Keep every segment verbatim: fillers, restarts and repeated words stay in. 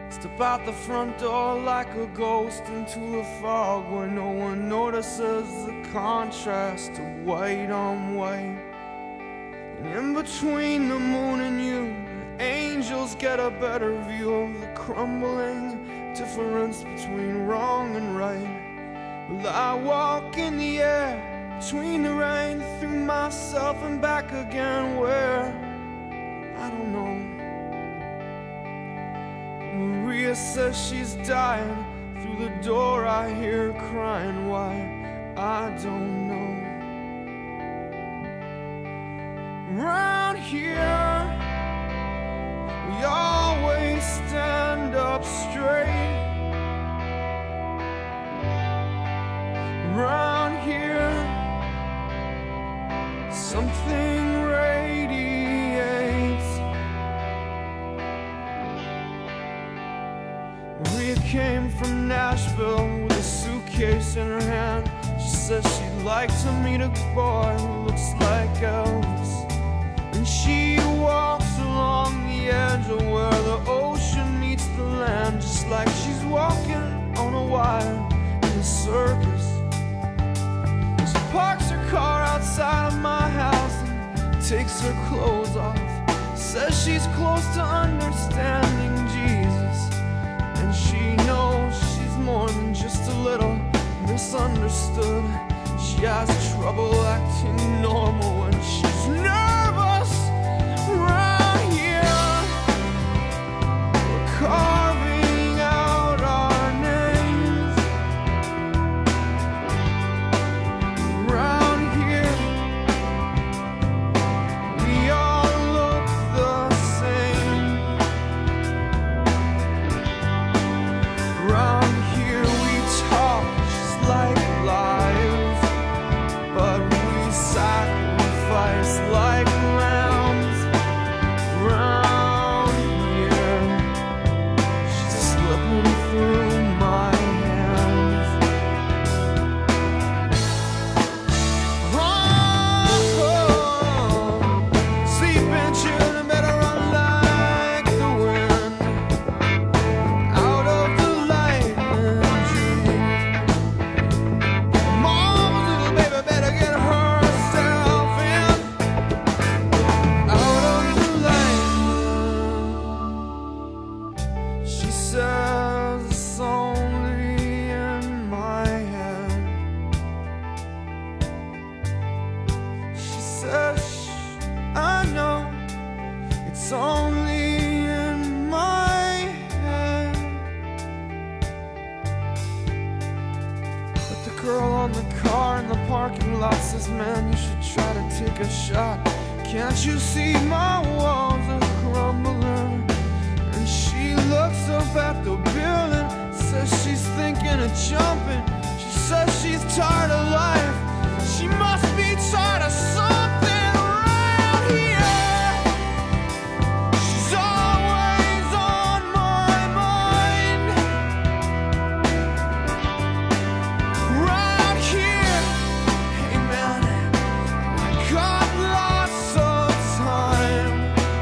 Step out the front door like a ghost into the fog where no one notices the contrast of white on white. And in between the moon and you, the angels get a better view of the crumbling difference between wrong and right. Well, I walk in the air between the rain, through myself and back again, where I don't know. Maria says she's dying. Through the door I hear her crying. Why? I don't know. Round here we always stand up straight. Round here something radiates. Maria came from Nashville with a suitcase in her hand. She says she'd like to meet a boy who looks like Elvis. And she walks along the edge of where the ocean meets the land, just like she's walking on a wire in a circus. She parks her car outside of my house and takes her clothes off. Says she's close to understanding Jesus, and she knows she's more than just a little misunderstood. She has trouble acting normal when she's nervous. Right here we're carving out our names. Round here we all look the same. Round here we talk just like liars, but we sacrifice like lambs. Round here she's slipping through my hands. Oh, sleeping children better run like the wind out of the lightning tree. Mama's little baby better get herself in out of the lightning. She says it's only in my head. She says, "Shh, I know it's only in my head." But the girl on the car in the parking lot says, "Man, you should try to take a shot. Can't you see my walls are crumbling?" And she looks up at the building, says she's thinking of jumping. She says she's tired of life. She must be tired of something around here. She's always on my mind. Round here, hey man, I got lots of time.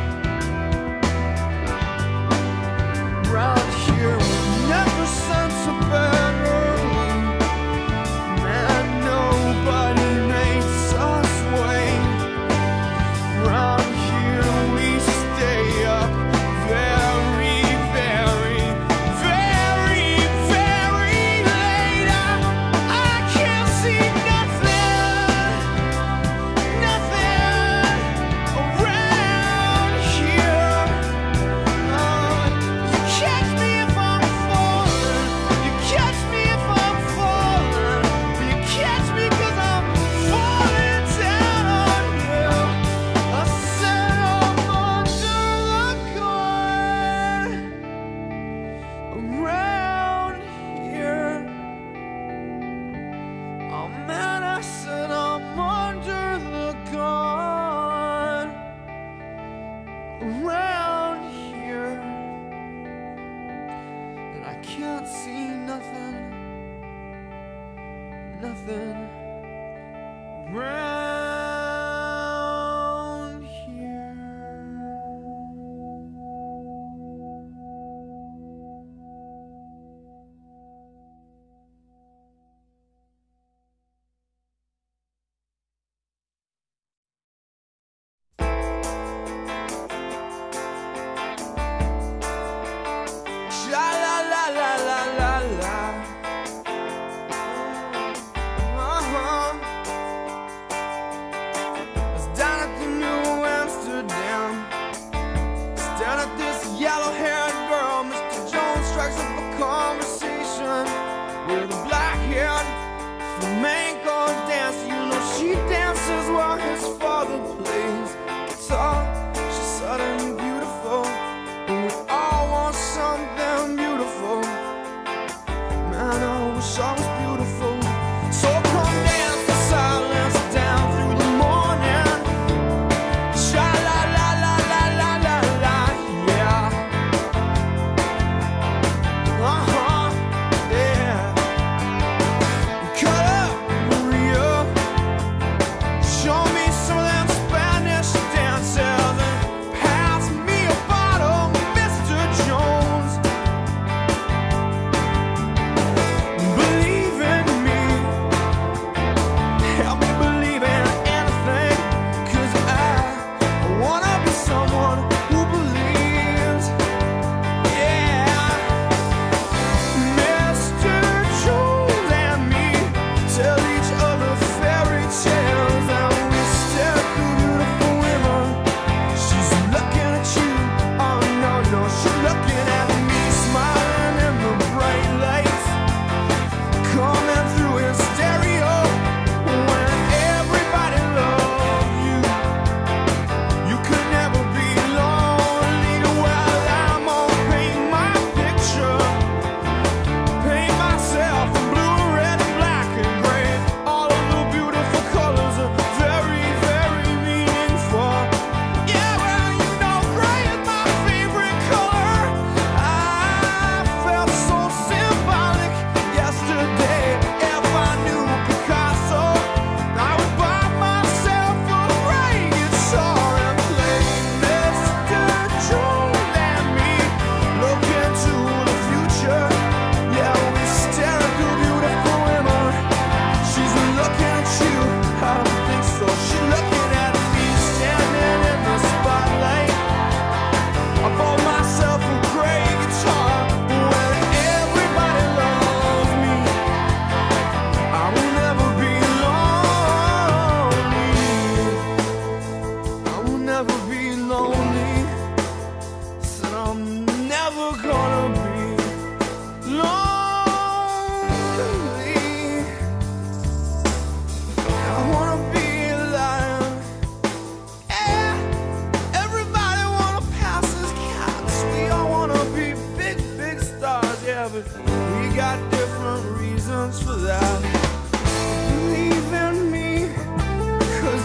Round here we never sense a bed early. Man, nobody makes us wait. Round here we stay up very, very, very, very late. I, I can't see nothing, nothing around here. Oh, you catch me if I'm falling, you catch me if I'm falling, you catch me 'cause I'm falling down on you. I said I'm under the gun around here. Oh man, I said I'm under the gun around here, and I can't see nothing, nothing round here.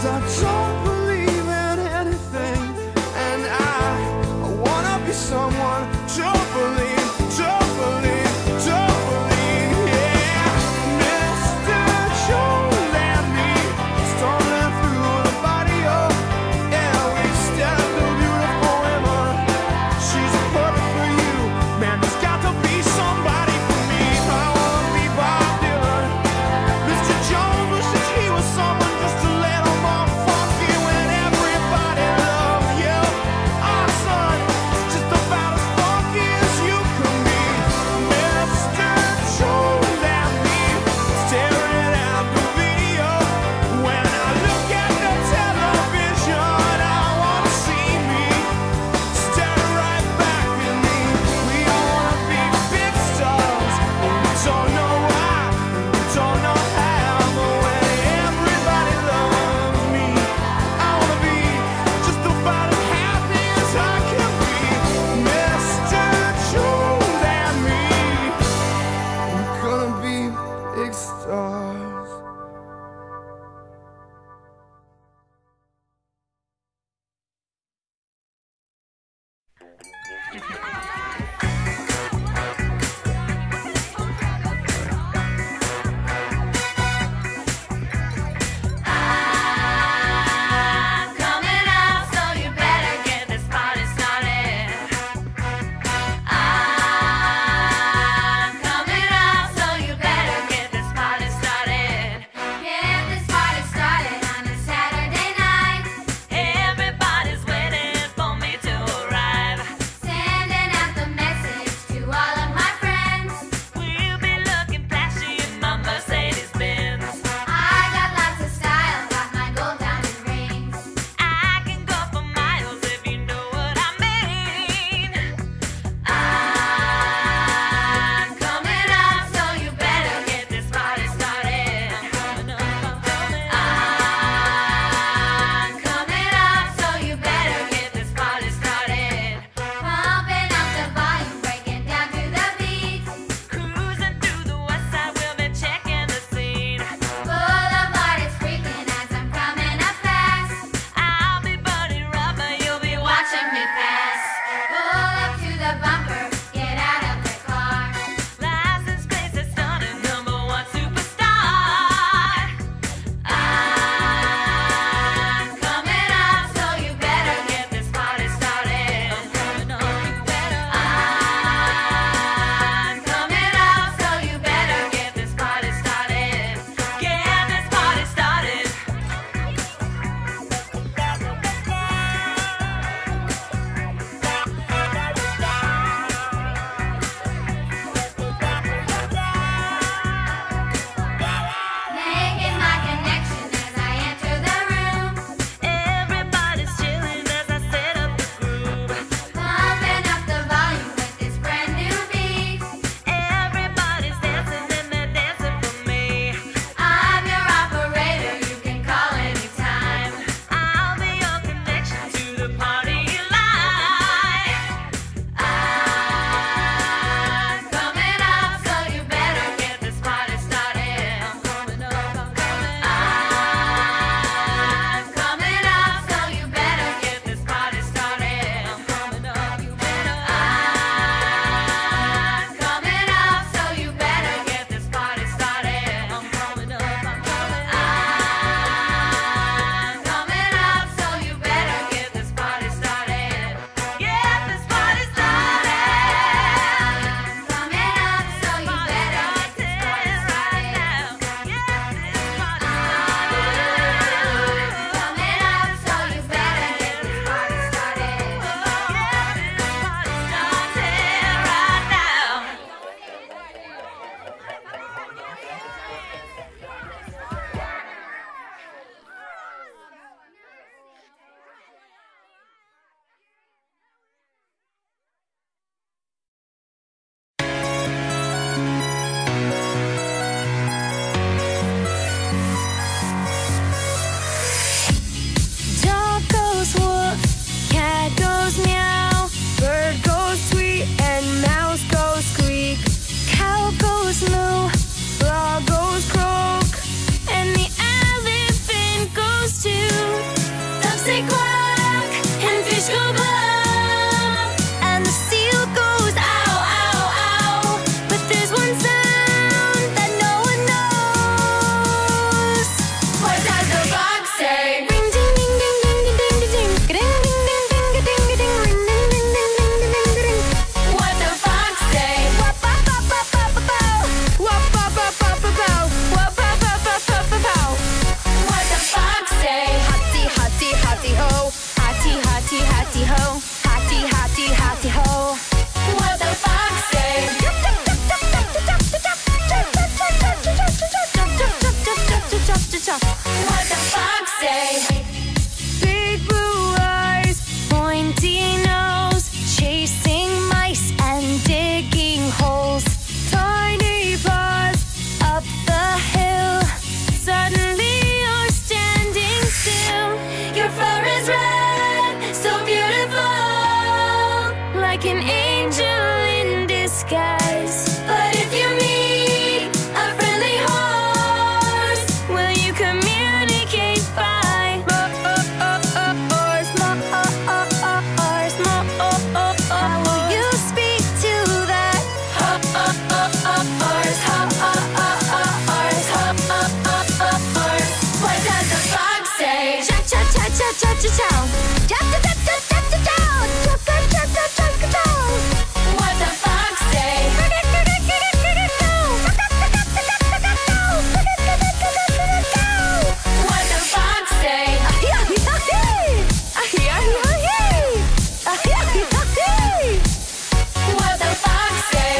I don't believe in anything, and I, I wanna be someone. Don't believe, don't believe, don't believe, yeah. Mister Joel and me, storming through the barrio. Yeah, we stepped a beautiful woman. She's perfect for you, man. There's got to be somebody for me. I wanna be Bob Dylan. Mister Jones wishes he was someone just a little more funky. say quack and fish go blah, and the seal goes ow, ow, ow. But there's one sound that no one knows. What does the fox say? Ring ding ding ding ding ding ding ding ding ding ding ding ding ding ding ring ding ding ding ding ding ding ding. What the fox say? Wop wop wop wop wop wop pow. Wop wop wop wop wop pow. Wop wop wop wop wop wop pow. What the fox say? Hotty hotty hotty ho. Hotty hotty hotty ho. Hotty hotty hotty ho. What the fox say? What the fox say? Big blue eyes, pointy nose, chasing mice and digging holes. Tiny paws up the hill. Suddenly you're standing still. Your fur is red, so beautiful, like an angel in disguise. But if you meet a friendly horse, will you communicate by Morse, Morse, Morse? How will you speak to that horse, horse? What does the fox say? Cha cha cha cha cha cha chow. Cha cha cha cha cha cha chow. Cha cha cha cha cha cha chow. What the fox say? What the fox say? What the fox say?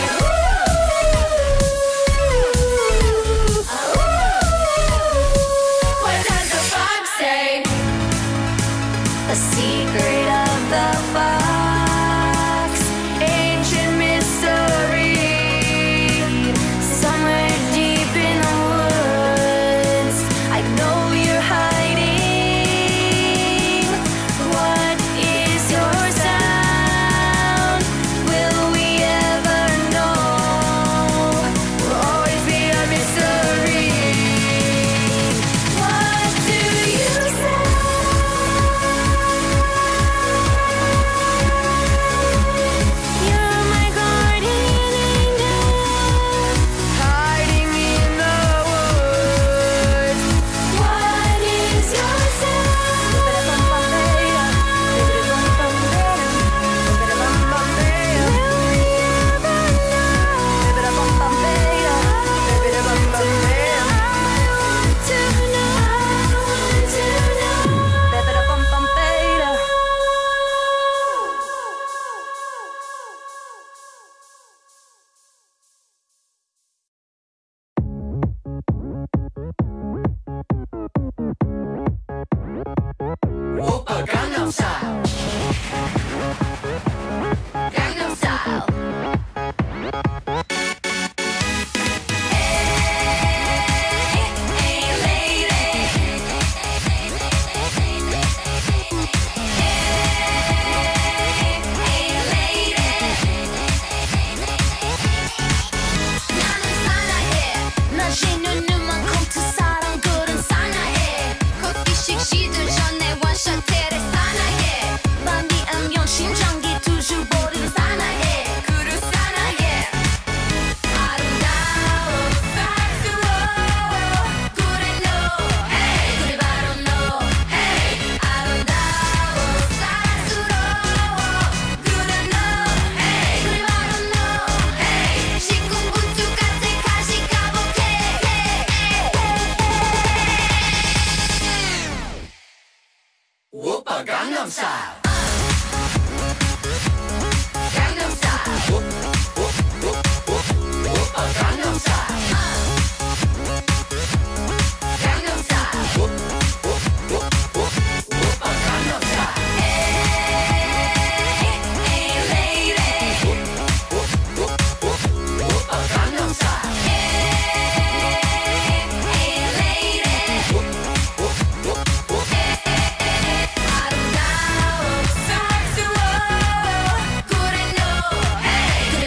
What does the fox say? The secret of the fox, ancient mystery. Somewhere deep in the woods, I know you're hiding. What is your sound? Will we ever know? Will always be a mystery. What do you say? You're my guardian angel, hiding in the woods. What is your sound? Will we Oppa Gangnam Style. Gangnam Style. Hey lady. Hey lady. 나는 사나해. 낮에는 눈만 컴투 사랑 그런 사나해. 걷기 식시들 전에 원샷 테레 사나해. 밤이 오면 심장이 두줄 버리는 사나해. 그런 사나해. 아름다워 사랑스러워 그래 너 hey 그래 바로 너 hey 아름다워 사랑스러워 그래 너 hey 그래 바로 너 hey 식군분투 같은 가시 가복해 Oppa Gangnam Style. Gangnam Style. Oppa Gangnam Style. Gangnam Style. Oppa Gangnam Style. Hey lady. Oppa Gangnam Style. Hey lady. 아름다워 사랑스러워 그래 너 hey 그래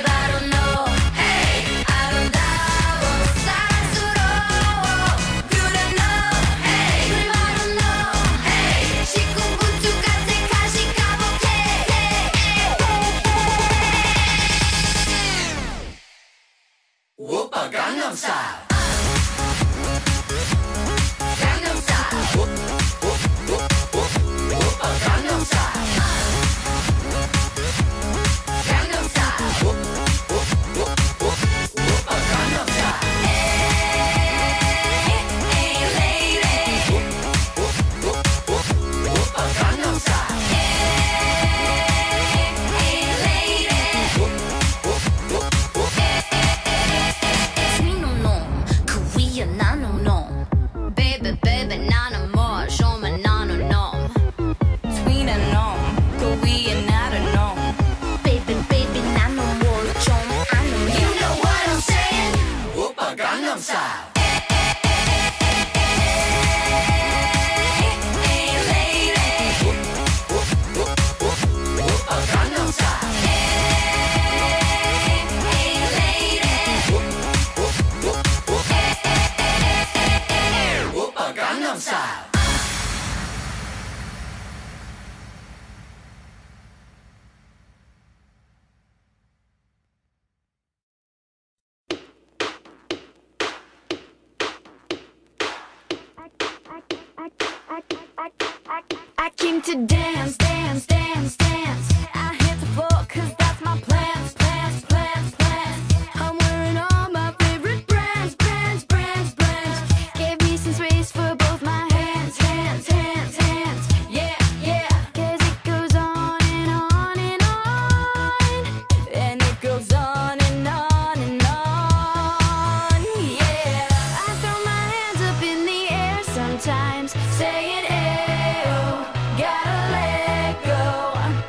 I came to dance, dance, dance, dance. I hit the floor cause that's my plans, plans, plans, plans. I'm wearing all my favorite brands, brands, brands, brands. Gave me some space for both my hands, hands, hands, hands. Yeah, yeah. Cause it goes on and on and on. And it goes on and on and on. Yeah. I throw my hands up in the air sometimes, saying, "Ayo, gotta let go."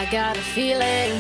I got a feeling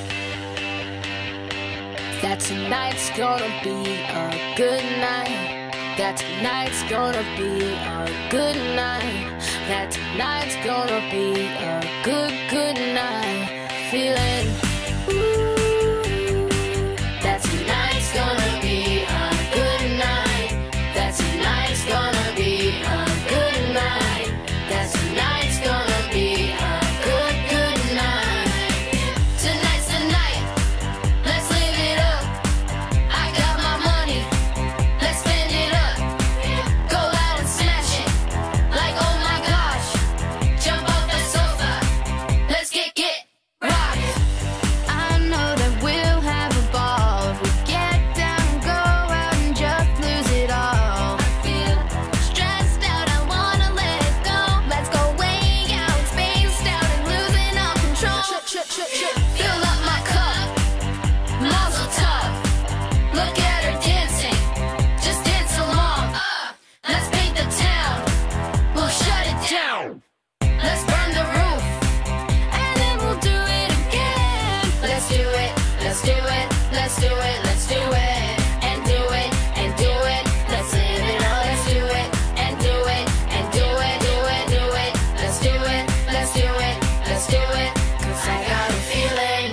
that tonight's gonna be a good night. That tonight's gonna be a good night. That tonight's gonna be a good, good night. Feeling, ooh, that tonight's gonna be a good night. That tonight's gonna be a good night. That tonight's gonna be a good, good night. Tonight's the night, let's live it up. I got my money, let's spend it up. Go out and smash it, like oh my gosh. Jump off the sofa, let's get, get rocked. I know that we'll have a ball if we get down and go out and just lose it all. I feel stressed out, I wanna let it go. Let's go way out, spaced out and losing all control. Fill up my cup, muzzle tough. Look at her dancing, just dance along. Uh, let's paint the town, we'll shut it down. Let's burn the roof, and then we'll do it again. Let's do it, let's do it, let's do it, let's do it, and do it, and do it. Let's live it all. Let's do it, and do it, and do it, do it, do it. Let's do it, let's do it, let's do it. 'Cause I got a feeling,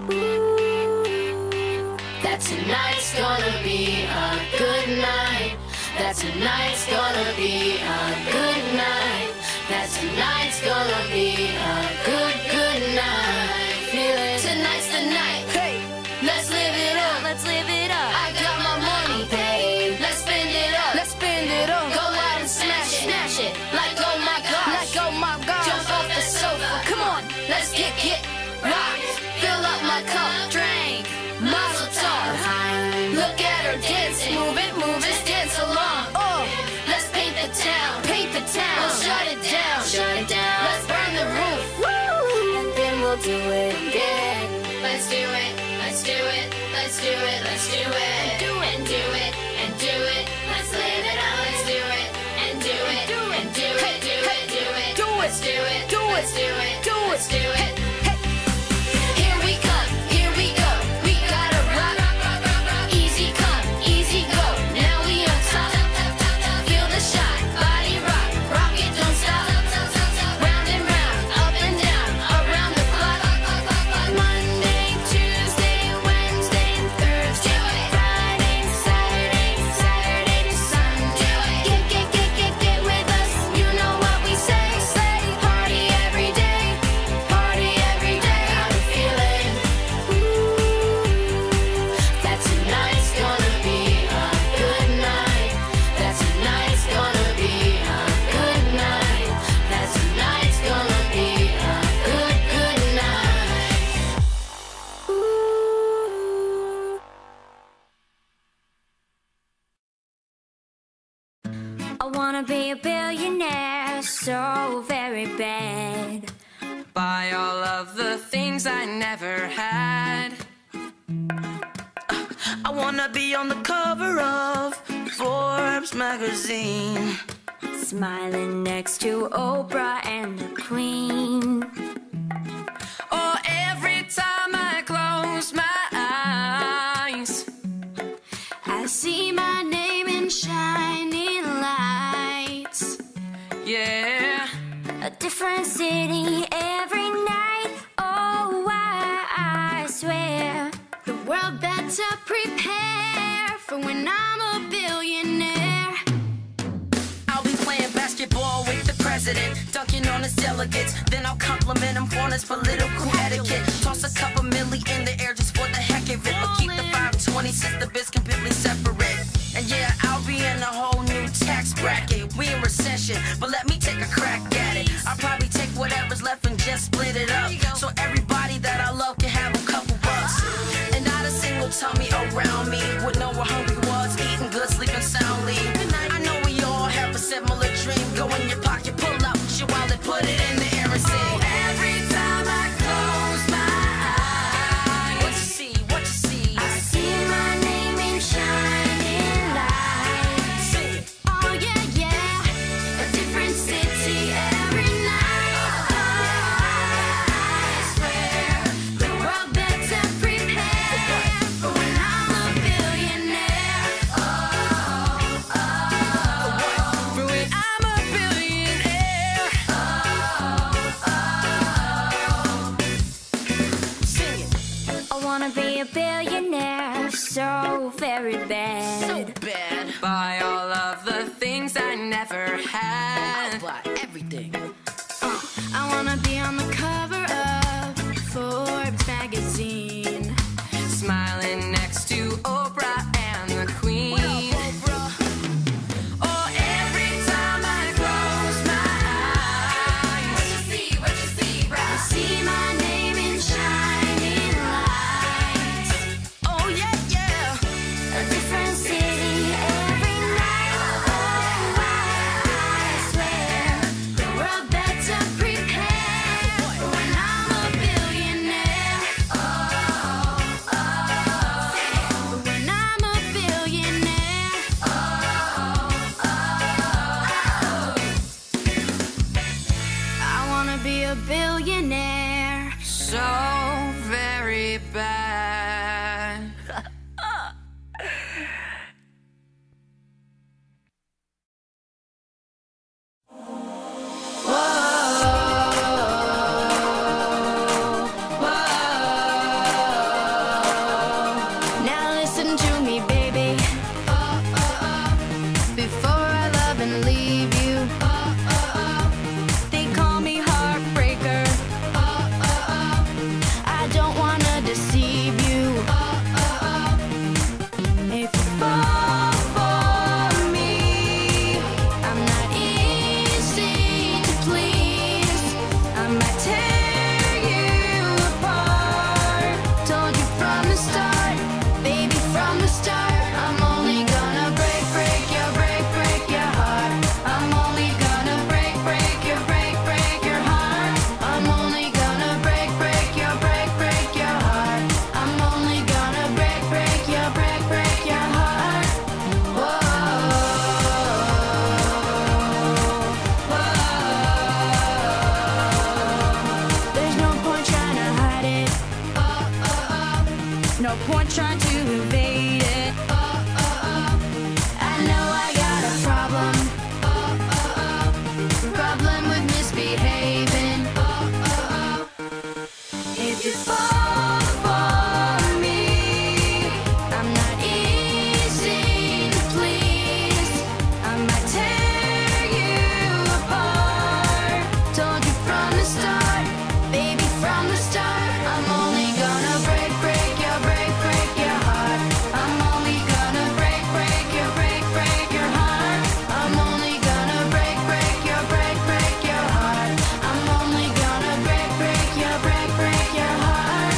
ooh, that tonight's gonna be a good night. That tonight's gonna be a good night. That tonight's gonna be a good, good night. Feeling tonight's the night. Hey, let's live it up. Let's live it up. I got my money, babe. Let's spend it up. Let's spend it up. Go out and smash it, smash it. Like oh my gosh. Like oh my gosh. Jump off the sofa. Come on, let's get, get rocked. Fill up my cup, drink, mazel tov. Look at her dancing, move it, move it, dance along. Oh, let's paint the town, paint the town. We'll shut it down, shut it down. Let's burn the roof, woo, and then we'll do it again. Let's do it, let's do it, let's do it, let's do it, do it, and do it, and do it. Let's live it out. Let's do it, and do it, do it, and do it, do it, do it, do it, let's do it, do it, let's do it, do it, let's do it. Here we come, here we go. We gotta rock. Easy come, easy go. Now we on top. Feel the shot, body rock. Rock it, don't stop. Round and round, up and down, around the clock. Monday, Tuesday, Wednesday, and Thursday. Friday, Saturday, Saturday to Sunday. Get, get, get, get, get with us. You know what we say. Say party every day. Party every day. Got a feeling, ooh, that tonight's gonna be a good night. That tonight's gonna be a good night. That tonight's gonna be a good, good night. Ooh. I wanna be a billionaire so very bad. Buy all of the things I never had. I wanna be on the cover of Forbes magazine. Smiling next to Oprah and the Queen. Or every time I close my eyes, I see my name in shining lights. yeah. A different city every night. Oh, I, I swear the world better prepare for when I'm a billionaire. I'll be playing basketball with the president, dunking on his delegates. Then I'll compliment him on his political etiquette. Toss a couple milli in the air just for the heck of it. But keep the five twenty since the biz completely separate. And yeah, I'll be in a whole new tax bracket. We in recession, but let me take a crack at it. I'll probably take whatever's left and just split it up, so everybody that I love can have a couple bucks. And not a single tummy around me would know where hungry was, eating good, sleeping soundly. I know we all have a similar dream. Go in your pocket, pull out your wallet, put it in the air and sing. Every time I close my eyes, what you see, what you see? I see my name in shining lights. See. Oh yeah, yeah. A different city every night. be a billionaire so very bad. So bad. Buy all of the things I never had. I'll buy everything. Uh, I wanna be on the cover of Forbes magazine, Smiling next to Oprah and the Queen. Oh, every time I close my eyes, What you see, what you see, I bruh? see my name in shining lights. Oh yeah, yeah. A different city every night. Oh, I, I swear the world better prepare for when I'm a billionaire. Oh, oh, for when I'm a billionaire. Oh, oh, I wanna be a billionaire. so very bad. Now listen to me, baby. Before I love and leave you, they call me heartbreaker. I don't wanna deceive you. If you fall for me, I'm not easy to please. I might tear you apart. Told you from the start, baby, from the start. I'm only gonna break, break your, break, break your heart. I'm only gonna break, break your, break, break your heart. I'm only gonna break, break your, break, break your heart. I'm only gonna break, break your, break, break your heart. Whoa, whoa. There's no point trying to hide it. No point trying to evade it. I know I got a problem. Problem with misbehaving. If you fall for me, I'm not easy to please. I might tear you apart. Told you from the start, baby, from the start. I'm only gonna break, break your, break, break your heart. I'm only gonna break, break your, break, break your heart. I'm only gonna break, break your, break, break your heart. I'm only gonna break, break your, break, break your heart.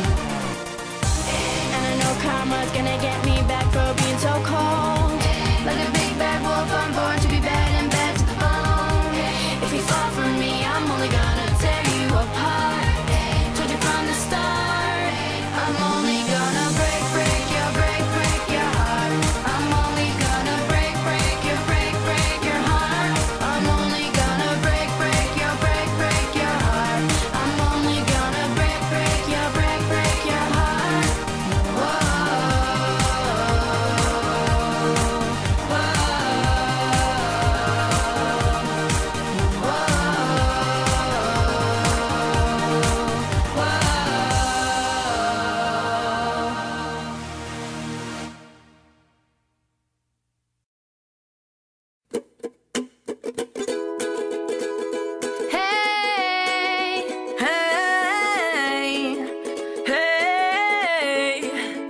And I know karma's gonna get me back for being so cold. Like a big bad wolf, I'm born to be bad and bad to the bone. If you fall for me, I'm only gonna tear you apart. Told you from the start, I'm only gonna break, break your, break, break your heart. I'm only gonna break, break your, break, break your heart. I'm only gonna break, break your, break, break your heart. I'm only gonna break, break your, break, break your heart. Whoa, Hey, Hey, hey,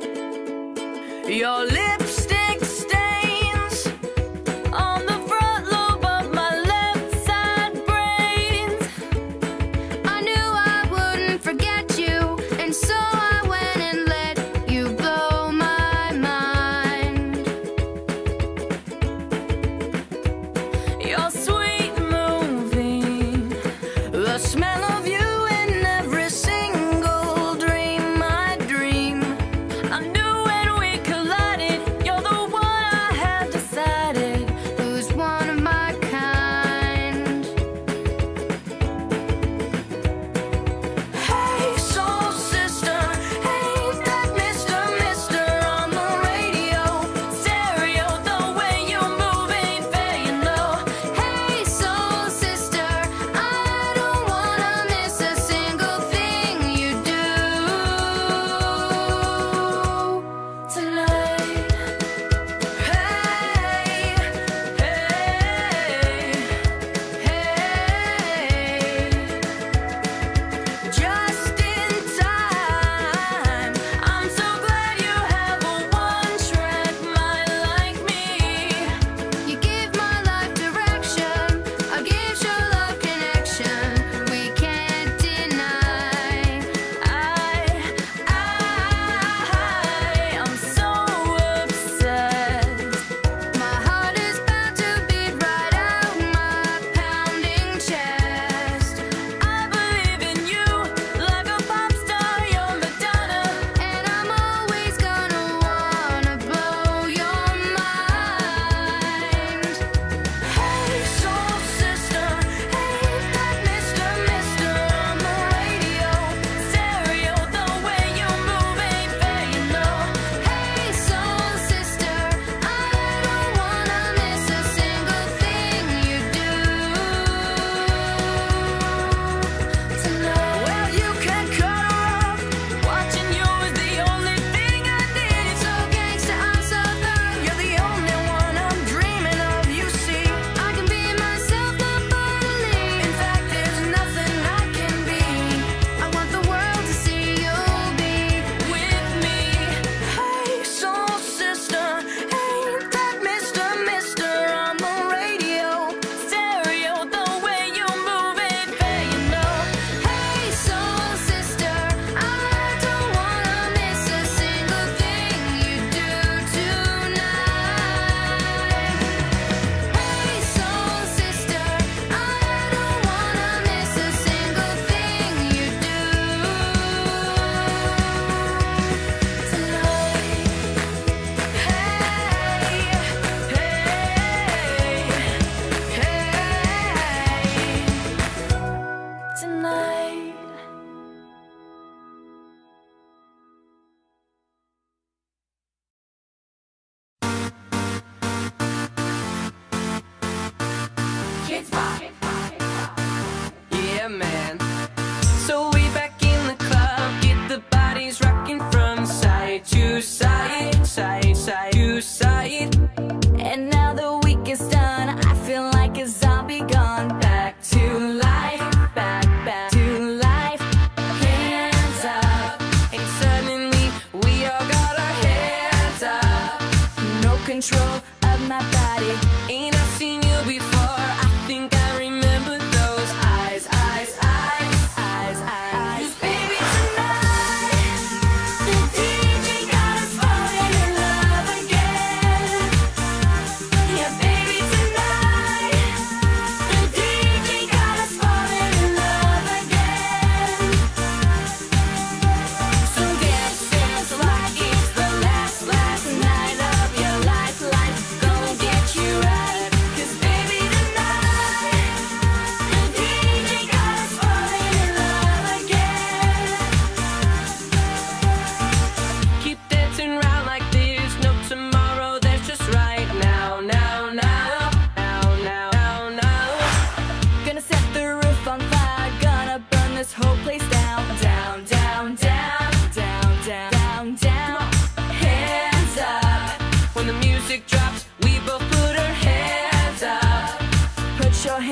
your lipstick stains on the front lobe of my left side brain. I knew I wouldn't forget you, and so I went and let you blow my mind. Your sweet moving, the smell of you in every single dream I dream. I knew when we collided, you're the one I had decided. Who's one of my kind? Hey, soul sister, ain't that Mister Mister on the radio? Stereo, the way you move ain't fair, you know. Hey, soul sister, I don't wanna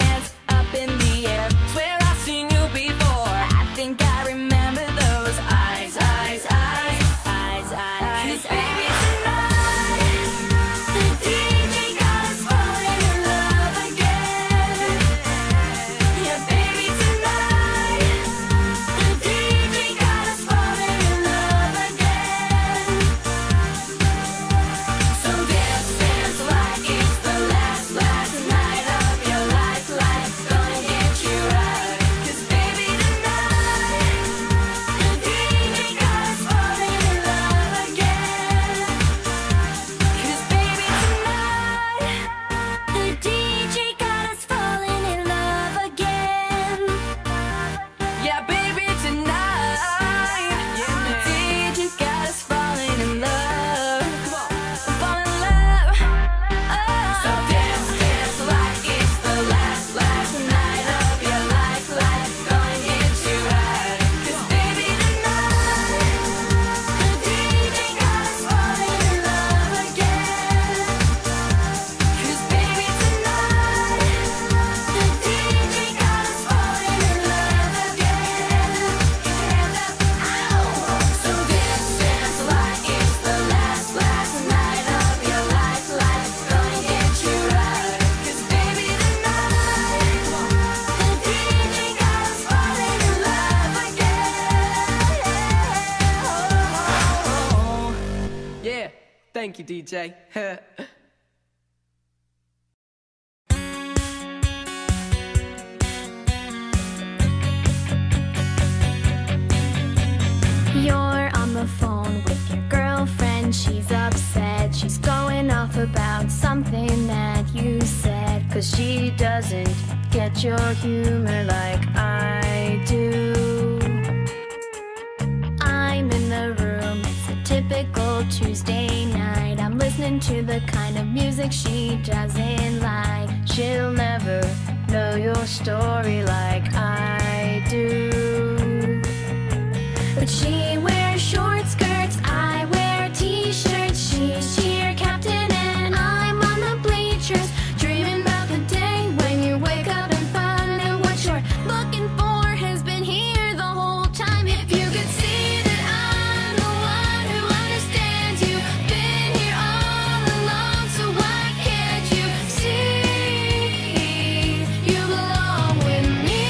hands up in the air. Swear I've seen you before. I think I remember those eyes, eyes, eyes, eyes, eyes. 'Cause baby tonight, the D J got us falling in love again. Yeah, baby tonight, the D J got us falling in love again. So dance, dance like it's the last, last night of your life. Life's gonna get you right. 'Cause baby tonight, the D J got us falling in love again. 'Cause baby tonight, the D J got us falling in love again. Yeah, baby tonight, the D J got us falling in love. Fall in love. So dance, dance like it's the last, last night of your life. Life's gonna get you right. 'Cause baby tonight, the D J got us falling in love again. 'Cause baby tonight, the D J got us falling in love again. Hands up, ow. So dance, dance like it's the last, last night of your life. Life's gonna get you right. 'Cause baby tonight, the D J got us falling in love again. Yeah, thank you, D J. You're on the phone with your girlfriend. She's upset. She's going off about something that you said. 'Cause she doesn't get your humor like I do. I'm in the room. It's a typical Tuesday night. I'm listening to the kind of music she doesn't like. She'll never know your story like I do. But she wears short skirts, I wear t-shirts. She's cheer captain and I'm on the bleachers, dreaming about the day when you wake up and find that what you're looking for has been here the whole time. If you could see that I'm the one who understands you, been here all along, so why can't you see you belong with me?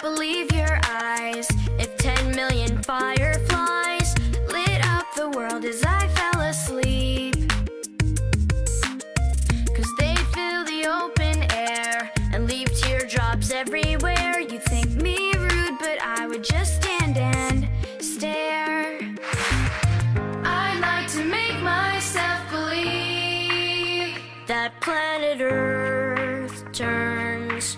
believe your eyes. If ten million fireflies lit up the world as I fell asleep, 'cause they'd fill the open air and leave teardrops everywhere. You think me rude, but I would just stand and stare. I'd like to make myself believe that planet Earth turns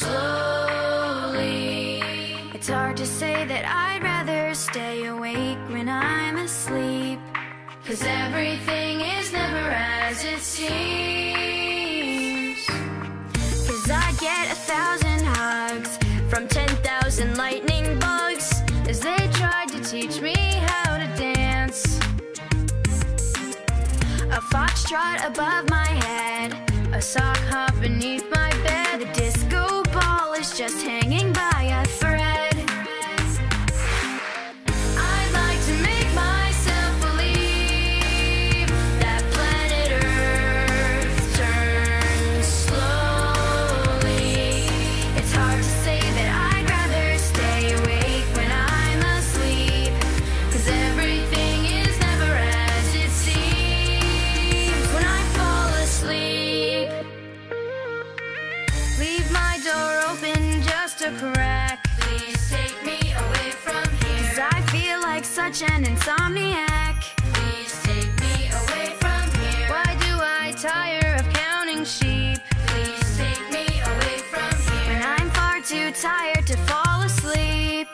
slowly. It's hard to say that I'd rather stay awake when I'm asleep, 'cause everything is never as it seems. 'Cause I get a thousand hugs from ten thousand lightning bugs as they tried to teach me how to dance. A foxtrot above my head, a sock hop beneath my bed. The disco ball is just hanging by a thread. I'd like to make myself believe that planet Earth turns slowly. It's hard to say that I'd rather stay awake when I'm asleep, 'cause everything is never as it seems. When I fall asleep, leave my door open just a crack. Please take me away from here, 'cause I feel like such an insomniac. Please take me away from here. Why do I tire of counting sheep? Please take me away from here, when I'm far too tired to fall asleep.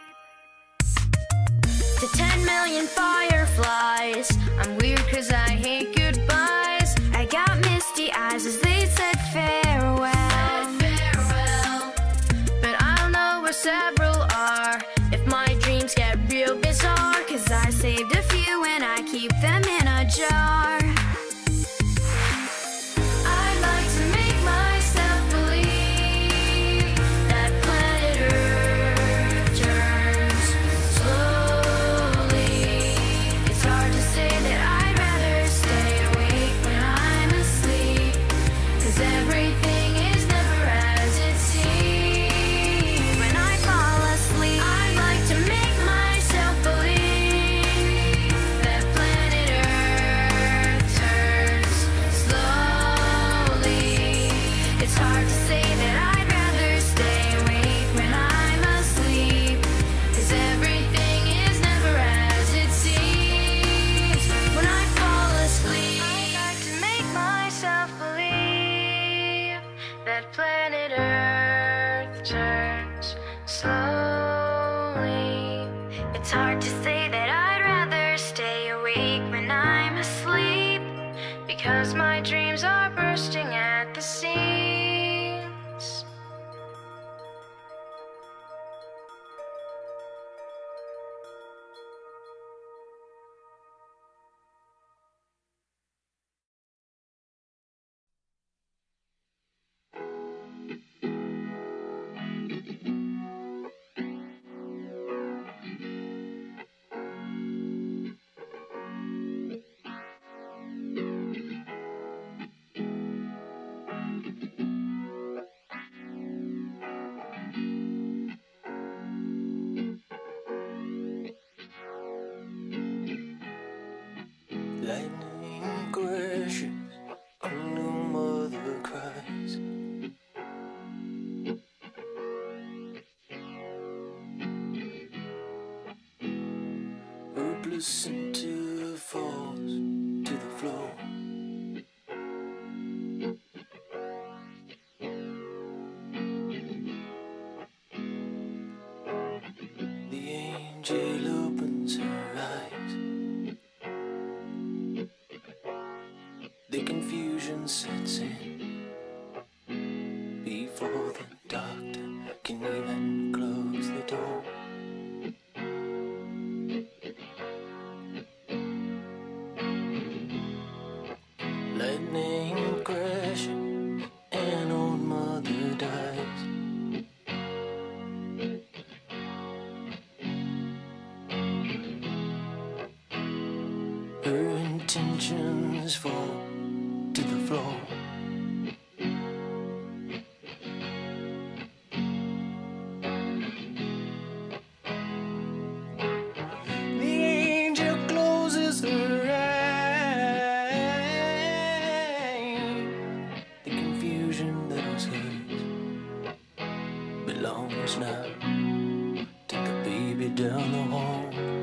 To ten million fireflies, I'm weird 'cause I hate goodbyes. I got misty eyes as they said farewell. Farewell. But I'll know where several are if my dreams get real bizarre, 'cause I saved a few and I keep them in a jar. I'd like to make myself believe that planet Earth turns slowly. It's hard to say that I'd rather stay awake when I'm asleep, 'cause everything is never as it seems. When I fall asleep, I'd like to make myself believe that planet Earth turns slowly. It's hard to say that I'd rather stay awake when I'm asleep, 'cause everything is never as it seems. When I fall asleep, I'd like to make myself believe that planet Earth turns slowly. It's hard to say that I'd rather stay awake when I'm asleep, because my dreams are bursting at the seams. Lightning crashes, a new mother cries. Her placenta falls to the floor. The angel opens her eyes. The confusion sets in before the doctor can even close the door. Lightning crashes, an old mother dies. Her intentions fall to the floor. arms now. Take the baby down the hall.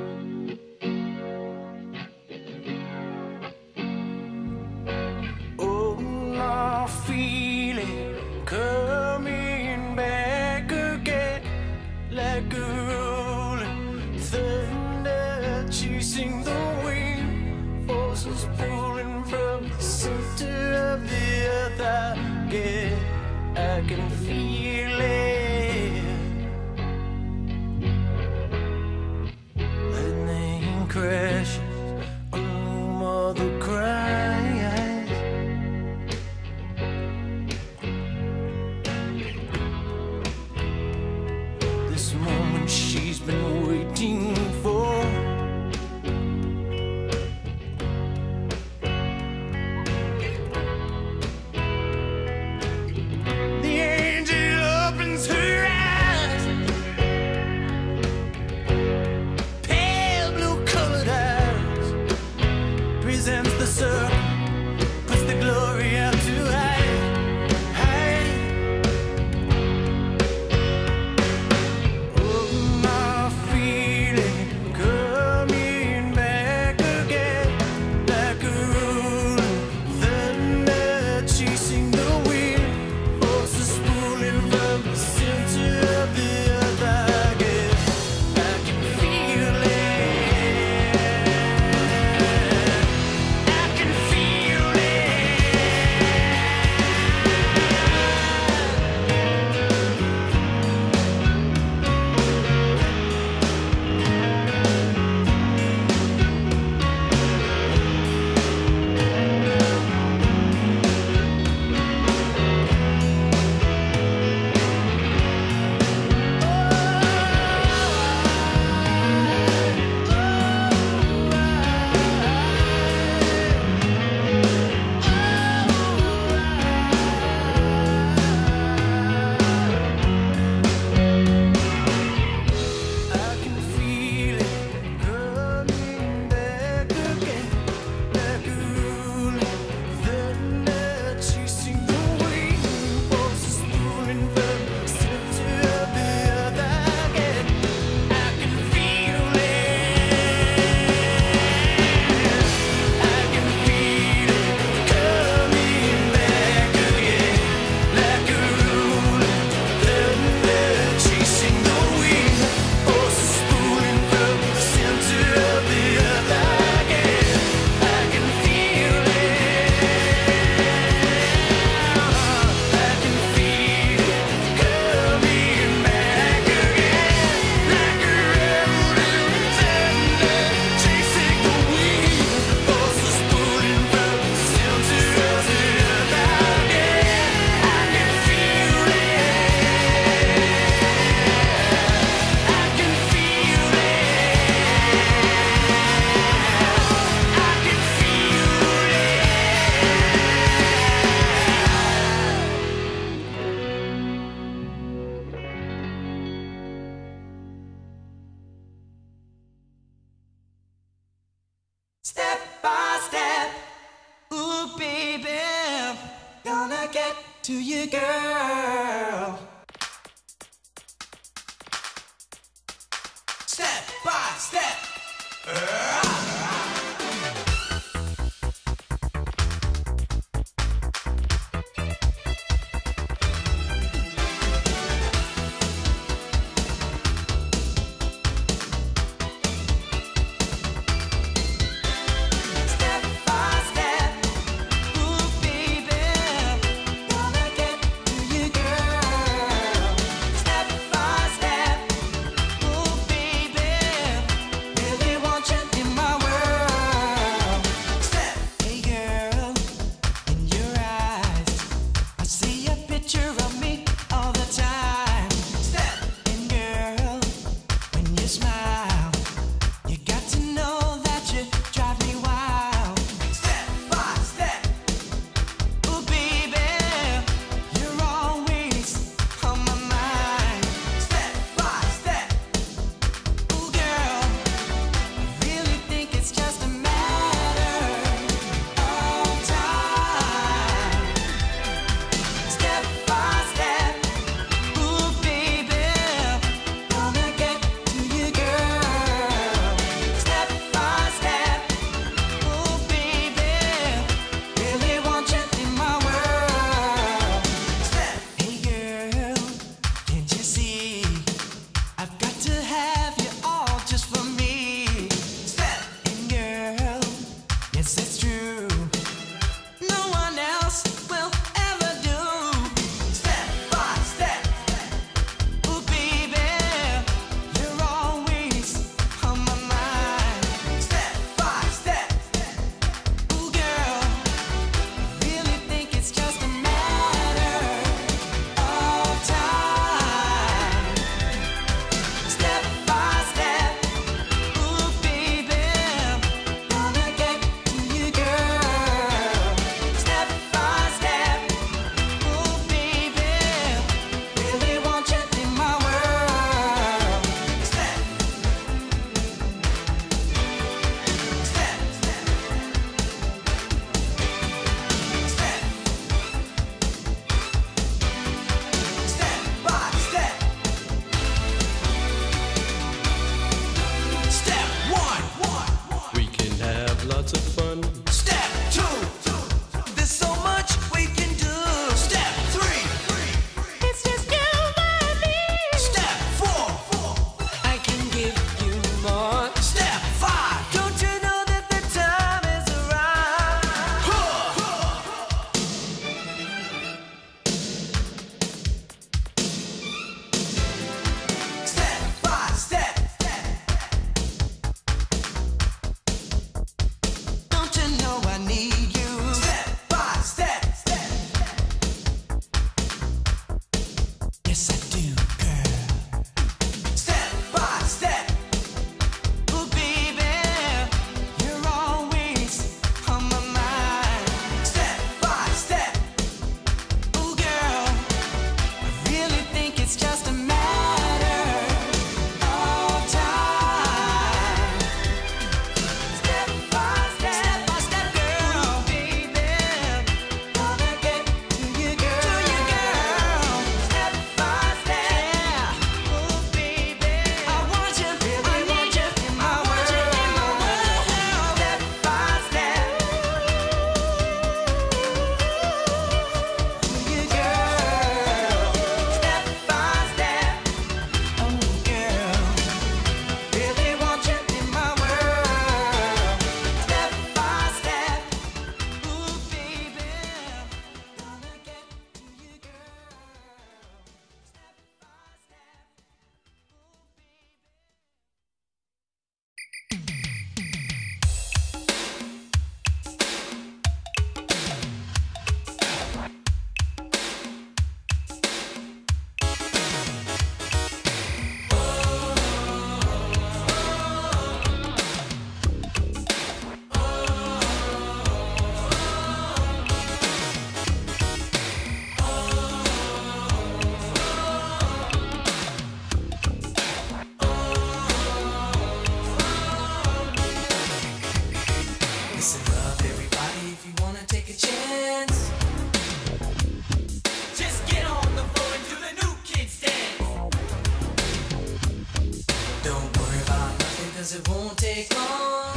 Oh, I feel it coming back again, like a rolling thunder chasing the wind, forces pulling from the center of the earth. I get, I can feel it. Lightning crashes on the mother cries. This moment she's been waiting for. The angel opens her eyes, pale blue colored eyes, presents the circle, puts the glory out to hide, hide. Oh, my feeling coming back again, like a rolling thunder chasing the wind, forces pulling from the center of the earth. I get, I can feel it. I can feel I can feel it coming back again, like a rolling thunder chasing the wind, forces pulling from the center of the earth. I get, I can feel it. I can feel it coming back again, like a rolling thunder chasing the wind, forces pulling from the center of the earth. I get, I can feel it. I can feel it coming back again, like a rolling thunder chasing the wind, forces pulling from the center of the earth. I get, I can feel it. I can feel it. I can Step by step, ooh baby, gonna get to you, girl. Step by step. Step by step, ooh baby, gonna get to you, girl. dance. Just get on the floor and do the new kids dance. Don't worry about nothing, cause it won't take long.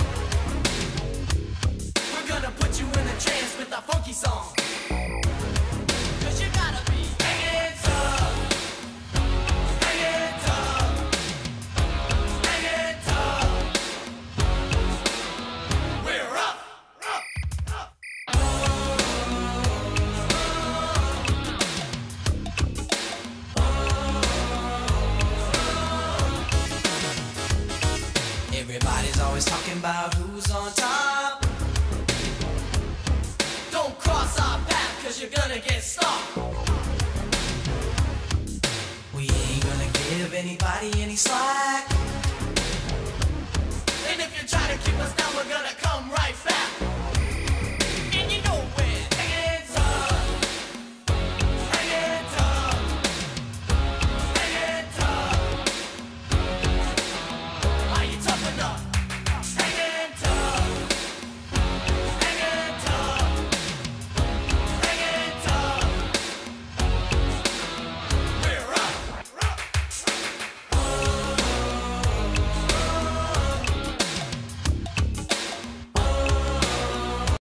We're gonna put you in a trance with a funky song. Cause you gotta be hanging tough. Hanging tough. Hanging tough. We're up. Up. Everybody's always talking about who's on top. Don't cross our path, cause you're gonna get stopped. We ain't gonna give anybody any slack. And if you try to keep us down, we're gonna come